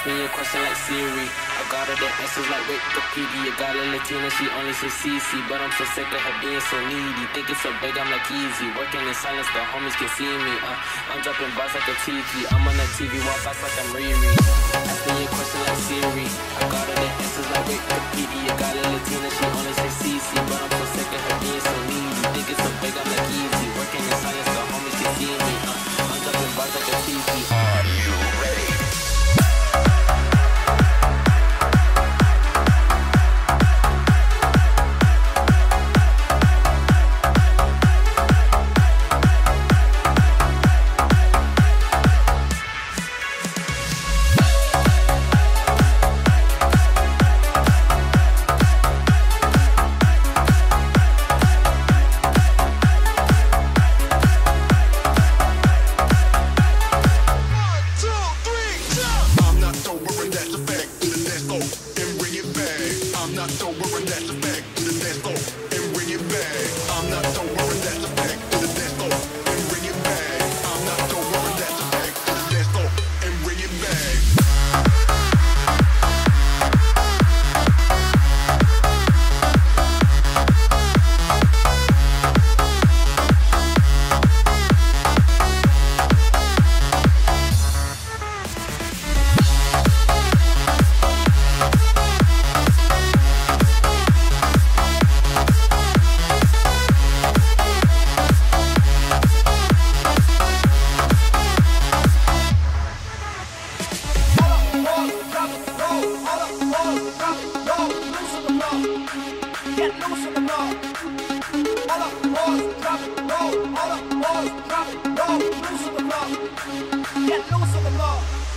Ask me a question like Siri. I got all the answers like Wikipedia. Got a Latina, she only says CC. But I'm so sick of her being so needy. Think it's so big, I'm like easy. Working in silence, the homies can see me. I'm dropping bars like a TV. I'm on the TV, walk fast like I'm Riri. Ask me a question like Siri. I got all the answers like Wikipedia. Got a Latina, she only says CC. But I'm so sick of her being so needy. Think it's so big, I'm like easy. Working in silence, the homies can see me. I'm dropping bars like a TV. Are you ready? Get loose on the floor.